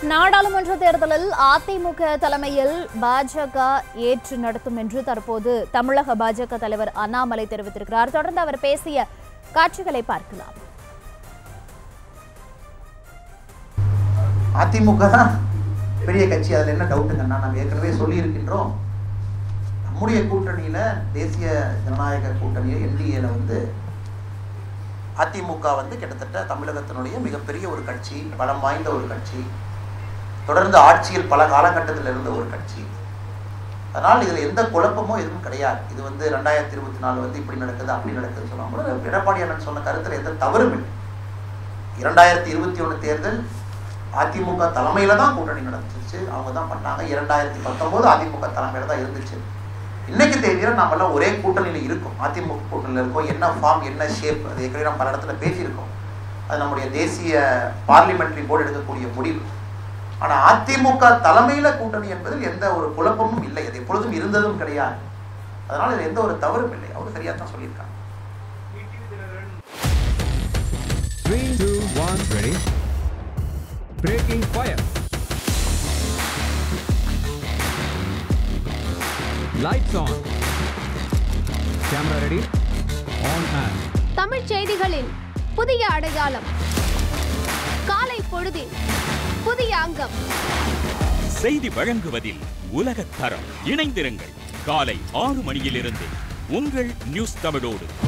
நாடாளுமன்ற தேர்தலில் அதிமுக தலைமையில் பாஜக ஏற்று நடத்தும் என்று தற்போது தமிழக பாஜக தலைவர் அண்ணாமலை தெரிவித்திருக்கிறார். தொடர்ந்து அவர் பேசிய காட்சிகளை பார்க்கலாம். அதிமுக தான் பெரிய கட்சி, அதில் என்ன டவுட்டுங்கன்னா, நம்ம ஏற்கனவே சொல்லி இருக்கின்றோம். நம்முடைய கூட்டணியில தேசிய ஜனநாயக கூட்டணியில என்டிஏல அதிமுக கிட்டத்தட்ட தமிழகத்தினுடைய மிகப்பெரிய ஒரு கட்சி, பலம் வாய்ந்த ஒரு கட்சி, தொடர்ந்து ஆட்சியில் பல காலகட்டத்தில் இருந்த ஒரு கட்சி. அதனால் இதில் எந்த குழப்பமும் எதுவும் கிடையாது. இது 2024 இப்படி நடக்குது அப்படி நடக்குதுன்னு சொன்னாங்க. எடப்பாடி அண்ணன் சொன்ன கருத்தில் எந்த தவறும் இல்லை. 2021 தேர்தல் அதிமுக தலைமையில தான் கூட்டணி நடந்துச்சு, அவங்க தான் பண்ணாங்க. 2019 அதிமுக தலைமையில தான் இருந்துச்சு. இன்னைக்கு தேதியில நம்மளாம் ஒரே கூட்டணியில இருக்கும், அதிமுக கூட்டணியில இருக்கோம். என்ன ஃபார்ம் என்ன ஷேப் அது ஏற்கனவே நம்ம பல இடத்துல பேசியிருக்கோம். அது நம்முடைய தேசிய பார்லிமெண்டரி போர்டு எடுக்கக்கூடிய முடிவு. ஆனால் அதிமுக தலைமையில கூட்டணி என்பதில் எந்த ஒரு குழப்பமும் இல்லை, அது எப்பொழுதும் இருந்ததும் கிடையாது. அதனால இது எந்த ஒரு தவறும் இல்லை, அவர் சரியா தான் சொல்லியிருக்காங்க. 3, 2, 1, ready. Breaking fire. Lights on. Camera ready. On and. Tamil செய்திகளின் புதிய அடையாளம், காலை பொழுதின் புதிய அங்கம், செய்தி வழங்குவதில் உலகத் தரம். இணைந்திருங்கள் காலை 6 மணியிலிருந்து உங்கள் நியூஸ் தமிழோடு.